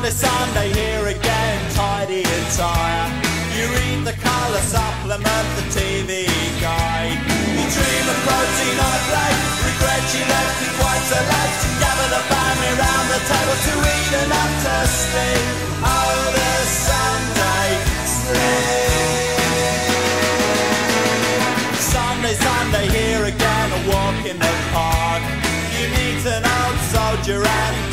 Sunday, Sunday, here again, tidy attire. You read the colour supplement, the TV guide. You dream of protein on a plate, regret you left it quite so late. Gather the family round the table to eat enough to sleep. Oh, the Sunday sleep. Sunday, Sunday, here again, a walk in the park. You meet an old soldier and